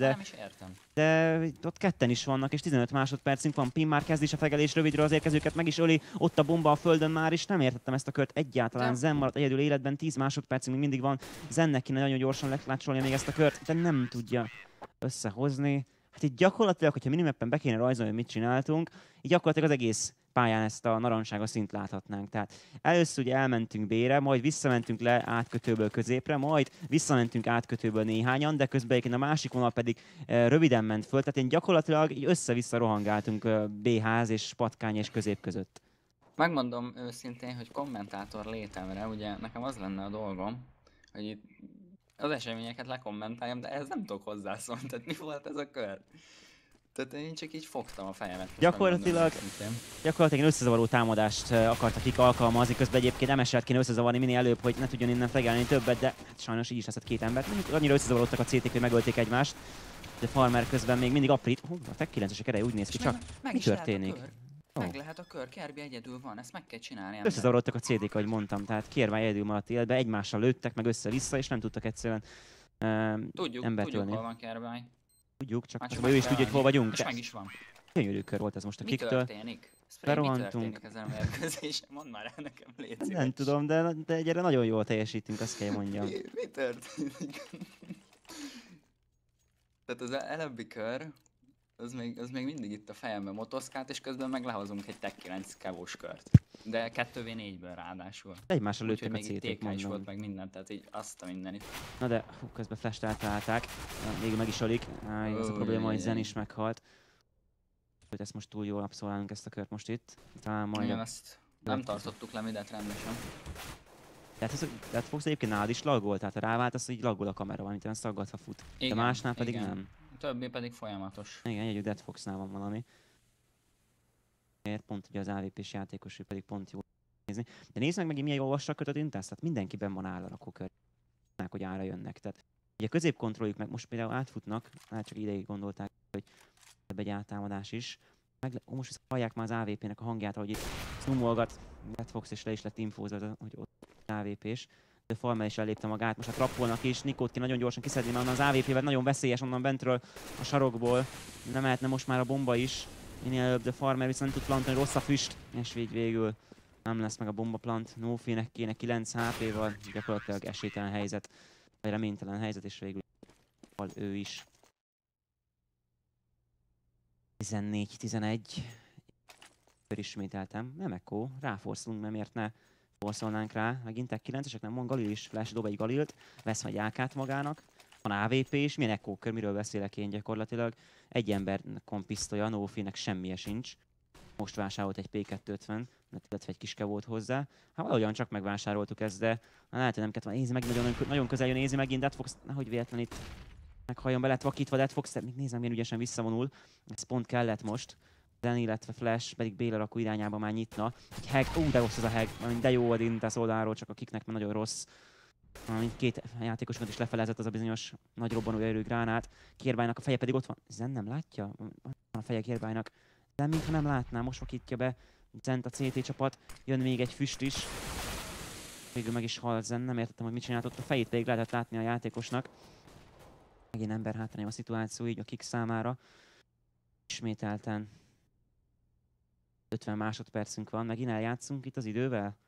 de ott ketten is vannak, és 15 másodpercünk van, Pim már kezd is a fegelés rövidről az érkezőket, meg is öli, ott a bomba a földön már is, nem értettem ezt a kört egyáltalán, Zen maradt egyedül életben, 10 másodpercünk még mindig van, Zennek kéne nagyon gyorsan leklácsolni még ezt a kört, de nem tudja összehozni. Hát itt gyakorlatilag, hogyha minimappen be kéne rajzolni, hogy mit csináltunk, így gyakorlatilag az egész pályán ezt a narancságos szint láthatnánk. Tehát először ugye elmentünk B-re, majd visszamentünk le átkötőből középre, majd visszamentünk átkötőből néhányan, de közben egyébként a másik vonal pedig röviden ment föl, tehát én gyakorlatilag így össze-vissza rohangáltunk B-ház és patkány és közép között. Megmondom őszintén, hogy kommentátor létemre, ugye nekem az lenne a dolgom, hogy itt az eseményeket lekommentáljam, de ez nem tudok hozzászólni, tehát mi volt ez a kör? Tehát én csak így fogtam a fejemet. Gyakorlatilag összezavaró támadást akartak kik alkalmazni, közben egyébként MSL-t kéne összezavarni minél előbb, hogy ne tudjon innen fegelni többet, de hát sajnos így is lesz két embert. Annyira összezavarodtak a CT-k, hogy megölték egymást, de Farmer közben még mindig aprít. A Tech 9-esek ereje úgy néz ki, csak mi történik? Meg lehet a kör, Kerbi egyedül van, ezt meg kell csinálni. Összezavarodtak a CD-k, ahogy mondtam, tehát Kérvány egyedül maradt életbe, egymással lőttek, meg össze-vissza, és nem tudtak egyszerűen embert ölni. Hol van Kérvány. Tudjuk, csak ő is tudja, hogy hol vagyunk. Most meg is van. Gyönyörű kör volt ez most a kiktől. Mi történik? Mi történik ezen a mérkőzésen? Mondd már el nekem, légy szíves. Nem tudom, de egyre nagyon jól teljesítünk, azt kell mondjam. Mi történik? Tehát az előbbi kör, az még mindig itt a fejemben motoszkált, és közben meg lehozunk egy Tech 9 kevós kört. De 2v4-ből ráadásul. Egymásra lőttek a CT-k, CT-k, mondom. is volt meg minden, tehát így azt a mindenit. Na de közben flash-t eltalálták, végül meg is ölik. Az a probléma, hogy Zen is meghalt. Ezt most túl jól abszolálunk ezt a kört most itt. Talán majd igen, ezt nem tartottuk le mindet rendesen. Tehát Fox egyébként nálad is laggol, tehát ha ráváltasz, így laggol a kamera, valamit szaggatva fut. Igen, de másnál pedig igen. nem. A többi pedig folyamatos. Igen, egyedül Dead Foxnál van valami. Miért pont ugye az AVP-s játékos, ő pedig pont jó nézni. De nézd meg megint milyen jól vasra kötött Intász, tehát mindenkiben van áll a rakókör. Hogy ára jönnek. Tehát ugye a középkontrolljuk meg most például átfutnak, hát csak ideig gondolták, hogy ebbe egy áttámadás is. Most hallják már az AVP-nek a hangját, ahogy itt zoomolgat Dead Fox, és le is lett infózva, hogy ott AVP-s. De Farmer is ellépte magát, most a trappolnak is, Nikót ki nagyon gyorsan kiszedni, mert onnan az AVP-vel nagyon veszélyes onnan bentről a sarokból. Nem mehetne most már a bomba is. Minél előbb, de Farmer viszont nem tud plantani, rossz a füst, és végül nem lesz meg a bomba plant. Nofi-nek kéne 9 HP-val, gyakorlatilag esélytelen helyzet, vagy reménytelen helyzet, és végül ő is. 14-11. Ismételtem, nem ekkó, ráforszolunk, mert miért ne forszolnánk rá. Megint Tech 9-esek, nem van Galil is, flash dob egy Galilt, vesz egy AK-t magának. Van AVP is, milyen ekkókör, miről beszélek én gyakorlatilag. Egy embernek van pisztolya, Nofi-nek semmije sincs. Most vásárolt egy P250, illetve egy kiske volt hozzá. Hát valahogyan csak megvásároltuk ezt, de lehet, hogy nem kellett volna. Nézd meg, nagyon közel jön Easy megint, Dead Fox, nehogy véletlen itt meghalljon, be lett vakítva Dead Fox, még nézem, milyen ügyesen visszavonul. Ez pont kellett most. Zen, illetve Flash pedig Béla rakó irányába már nyitna. Egy hag, de rossz ez a hag, de jó a Dintas oldalról, csak a kiknek már nagyon rossz. Mindkét játékosokat is lefelezett az a bizonyos nagy robbanó erő gránát. Kérványnak a feje pedig ott van. Zen nem látja? Van a feje Kérványnak. Zen mintha nem látná, most vakítja be Zent a CT csapat. Jön még egy füst is. Végül meg is halt Zen, nem értettem, hogy mit csinált ott a fejét, pedig lehetett látni a játékosnak. Megint ember hátrány a szituáció így a Kik számára. Ismételten 50 másodpercünk van, megint eljátszunk itt az idővel?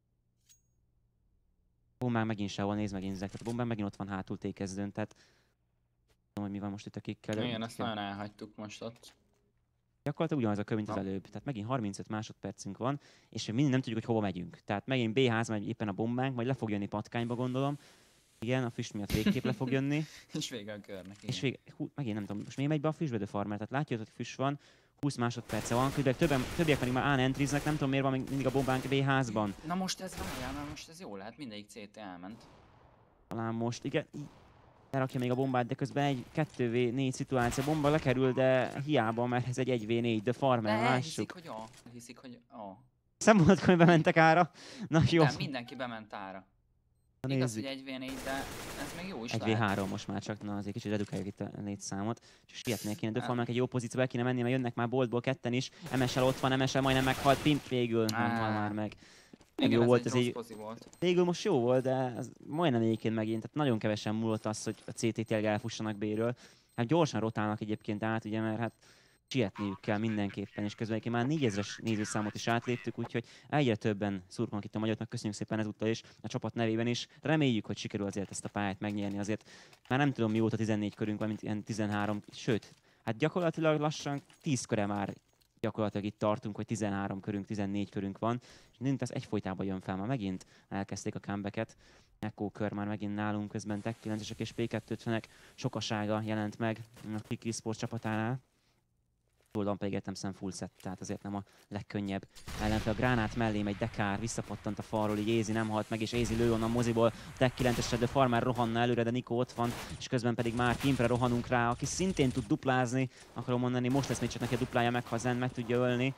Bombán megint sehol, nézd megint Zek, tehát a bombán megint ott van hátul tékezdőn, tehát nem tudom, hogy mi van most itt a Kikkel. Igen, ezt nagyon elhagytuk most ott. Gyakorlatilag ugyanaz a kör, mint az előbb. Tehát megint 35 másodpercünk van, és mi nem tudjuk, hogy hova megyünk. Tehát megint B-ház megy éppen a bombánk, majd le fog jönni patkányba, gondolom. Igen, a füst miatt végképp le fog jönni. És vége a körnek. És megint nem tudom, most miért megy be a füstbe a farmer? Tehát látja, hogy füst van, 20 másodperce van, többiek pedig már entriznek, nem tudom miért van még mindig a bombánk B-házban. Na most ez várjál, mert most ez jó lehet, mindegyik CT elment. Talán most, igen, lerakja még a bombát, de közben egy 2v4 szituáció, bomba lekerül, de hiába, mert ez egy 1v4, de farmer, lássuk. Hiszik, hogy A. Szemolod, hogy bementek ára. Na jó. Nem, mindenki bement ára. Igaz, hogy 1v4, de ez még jó is lehet. 1v3 most már csak, na azért kicsit redukáljuk itt a létszámot. És sietnél kéne, Döfalnak egy jó pozícióba el kéne menni, mert jönnek már boltból ketten is. MSL ott van, MSL majdnem meghalt, Pimp végül nem hal már meg. Igen, jó ez volt, egy ez így. volt. Végül most jó volt, de ez majdnem egyébként megint, tehát nagyon kevesen múlott az, hogy a CT tényleg elfussanak B-ről. Hát gyorsan rotálnak egyébként át, ugye, mert hát sietniük kell mindenképpen, és közben egyébként már 4000-es nézőszámot is átléptük, úgyhogy egyre többen szurkolnak itt a magyaroknak, köszönjük szépen ezúttal is, a csapat nevében is. Reméljük, hogy sikerül azért ezt a pályát megnyerni, azért már nem tudom mióta 14 körünk van, mint ilyen 13, sőt, hát gyakorlatilag lassan 10 köre már gyakorlatilag itt tartunk, hogy 13 körünk, 14 körünk van, és mindent ez egyfolytában jön fel, már megint elkezdték a comebacket. Echo kör már megint nálunk, közben Tech 9-esek és P250-ek sokasága jelent meg a Kik Esports csapatánál. Oldalon pedig értelemszerűen full set, tehát azért nem a legkönnyebb ellenfél. A gránát mellé megy Dekár, visszapattant a falról, így Ézi nem halt meg, és Ézi lő onnan moziból. Tech 9-esre, de Farmer rohanna előre, de Nikó ott van, és közben pedig már Pimpre rohanunk rá, aki szintén tud duplázni, akarom mondani, most lesz még csak neki a duplája meg, ha Zen meg tudja ölni.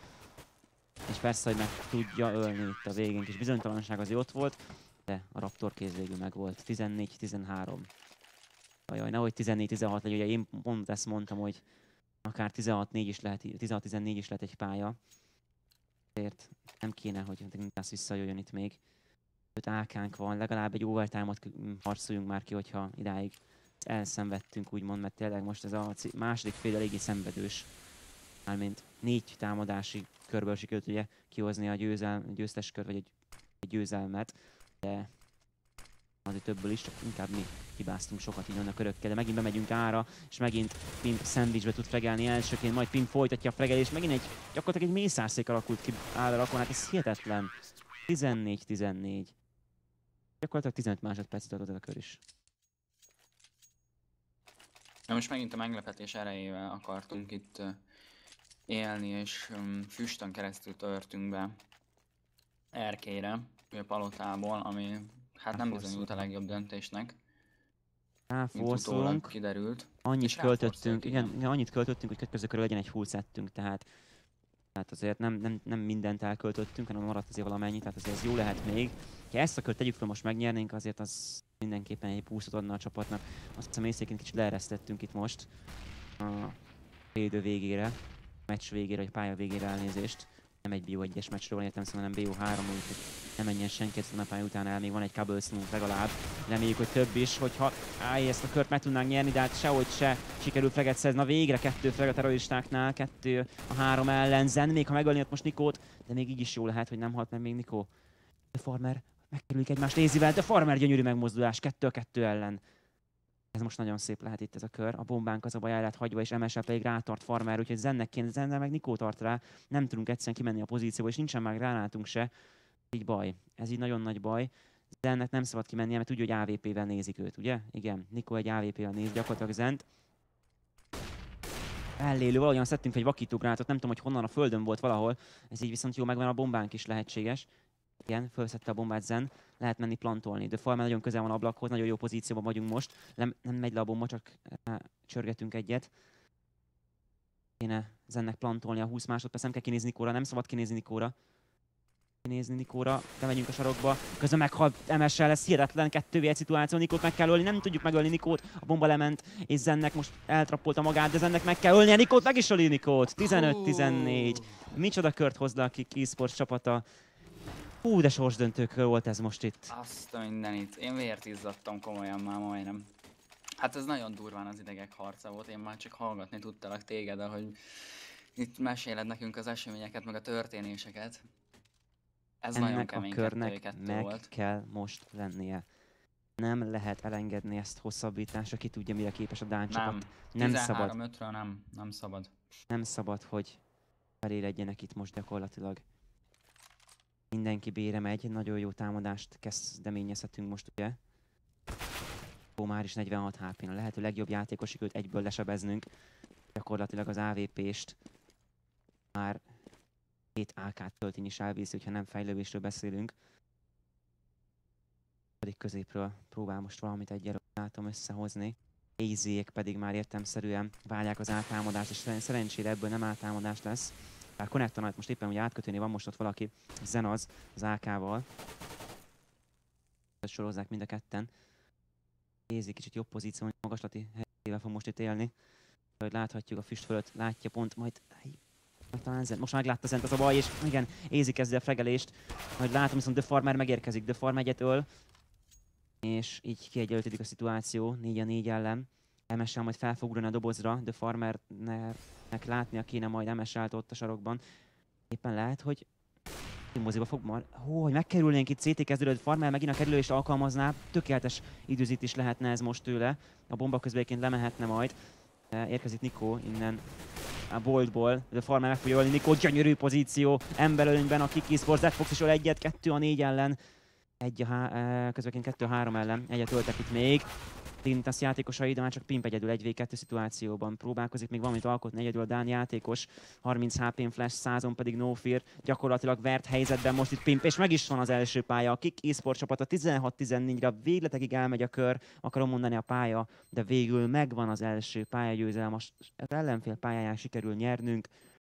És persze, hogy meg tudja ölni itt a végén, és bizonytalanság azért ott volt, de a Raptor kéz végül meg volt. 14-13. Jaj, nehogy 14-16 legyen, ugye én pont ezt mondtam, hogy akár 16-4 is lehet, 16-14 is lehet egy pálya. Ezért nem kéne, hogy Nikász visszajöjjön itt még. 5 AK-nk van, legalább egy overtime-ot harcoljunk már ki, hogyha idáig elszenvedtünk, úgymond, mert tényleg most ez a második fél eléggé szenvedős. Mármint 4 támadási körből sikerült ugye kihozni a győztes kör, vagy egy győzelmet, de azért többből is, csak inkább mi hibáztunk sokat így a körökkel, de megint bemegyünk ára, és megint Pimp szendvicsbe tud fregelni elsőként, majd Pimp folytatja a fregelést, megint gyakorlatilag egy mészárszék alakult ki állarakon, hát ez hihetetlen. 14-14. Gyakorlatilag 15 másodpercet tartott ez a kör is. Na most megint a meglepetés erejével akartunk itt élni, és füstön keresztül törtünk be erkére, a palotából, ami hát nem bizonyult a legjobb döntésnek. Ráforszolunk, kiderült. Annyit költöttünk, igen, annyit költöttünk, hogy közben körül legyen egy full settünk, tehát azért nem mindent elköltöttünk, hanem maradt azért valamennyi, tehát azért ez jó lehet még. Ha ezt a kört tegyük fel, most megnyernénk, azért az mindenképpen egy boostot adna a csapatnak. Azt hiszem észéként kicsit leeresztettünk itt most a félidő végére, a meccs végére, vagy pálya végére elnézést. Nem egy BO1-es meccsről van értelemszerűen, hanem BO3, úgyhogy nem menjen senki a pálya után el, még van egy Cobblestone legalább. Reméljük, hogy több is, hogyha ezt a kört meg tudnánk nyerni, de hát sehogy se sikerül freget szerezni. Na végre 2 frag a terroristáknál, 2 a 3 ellen. Zen, még ha megölni ott most Nikót, de még így is jó lehet, hogy nem halt meg még Nikó. The Farmer megkerülik egymást Ézivel, The Farmer gyönyörű megmozdulás 2-2 ellen. Ez most nagyon szép lehet itt ez a kör. A bombánk az a baj el lett hagyva, és MSL pedig rátart Farmer, úgyhogy Zennek kéne, Zennel meg Nikó tart rá. Nem tudunk egyszerűen kimenni a pozícióba, és nincsen már gránátunk se. Így baj. Ez így nagyon nagy baj. Zennek nem szabad kimennie, mert tudja, hogy AWP-vel nézik őt, ugye? Igen, Nikó egy AWP-vel néz gyakorlatilag Zent. Ellélő, valahogyan szedtünk egy vakítógránátot, nem tudom, hogy honnan, a földön volt valahol. Ez így viszont jó, megvan a bombánk is lehetséges. Igen, felszedte a bombát Zen, lehet menni plantolni. De Farmer nagyon közel van ablakhoz, nagyon jó pozícióban vagyunk most. Nem megy le a bomba, csak csörgetünk egyet. Kéne Zennek plantolni a 20 másodperc, nem kell kinézni Nikóra, nem szabad kinézni Nikóra. Bemegyünk a sarokba, közben meghal MSL, lesz hihetetlen 2v1 szituáció, Nikót meg kell ölni, nem tudjuk megölni Nikót, a bomba lement, és Zennek most eltrappolta magát, de Zennek meg kell ölnie Nikót, meg is öli Nikót, 15-14. Micsoda kört hoz le a Kik Esports csapata. Hú, de sorsdöntő kör volt ez most itt. Azt a mindenit. Én vért izzadtam komolyan már majdnem. Hát ez nagyon durván az idegek harca volt, én már csak hallgatni tudtalak téged, ahogy itt meséled nekünk az eseményeket, meg a történéseket. Ez nagyon Ennek a kemény körnek 2-2 meg volt. kell most lennie. Nem lehet elengedni ezt hosszabbításra, ki tudja mire képes a Dán csapat. Nem szabad. 13-5-ről nem szabad. Nem szabad, hogy feléredjenek itt most gyakorlatilag. Mindenki bére megy, nagyon jó támadást kezdeményezhetünk most, ugye? Ó, már is 46 HP-n. A lehető legjobb játékos sikerült egyből lesebeznünk. Gyakorlatilag az AVP-st már 7 AK-t töltén is elviszi, hogyha nem fejlődésről beszélünk. Pedig középről próbál most valamit egyelőre látom összehozni. AZ-ek pedig már értelemszerűen várják az áttámadást, és szerencsére ebből nem áttámadás lesz. Bár Connector most éppen ugye átkötőnél van most ott valaki, Zenaz az AK-val. Sorozzák mind a ketten. AZ kicsit jobb pozíció, magaslati helyével fog most itt élni. Ahogy láthatjuk a füst fölött, látja pont majd talán Zen. Most meglátta Zent az a baj, és igen, AZ kezdi a fregelést. Majd látom, viszont The Farmer megérkezik, The Farmer egyet öl. És így kiegyenlítődik a szituáció 4-4 ellen. MS-sel majd fel fog ugrani a dobozra, The Farmernek látnia kéne majd MS állt ott a sarokban. Éppen lehet, hogy moziba fog már... hogy megkerülnénk itt CT kezdődő, Farmer megint a kerülést alkalmazná. Tökéletes időzítés lehetne ez most tőle. A bomba közben lemehetne majd. Érkezik Nikó innen a boltból. The Farmer meg fogja ölni Nikó, gyönyörű pozíció. Emberölönyben a Kiki Sports, Deadfox is öl egyet, 2 a 4 ellen. Közben 2-3 ellen, egyet öltek itt még. Tintas játékosai, de már csak Pimp egyedül 1v2 szituációban próbálkozik még valamit alkotni, egyedül a Dán játékos. 30 HP-n flash, 100-on pedig No Fear. Gyakorlatilag vert helyzetben most itt Pimp, és meg is van az első pálya. A Kik eSport csapata 16-14-re végletekig elmegy a kör, akarom mondani a pálya, de végül megvan az első pályagyőzelem. Az ellenfél pályáján sikerül nyernünk.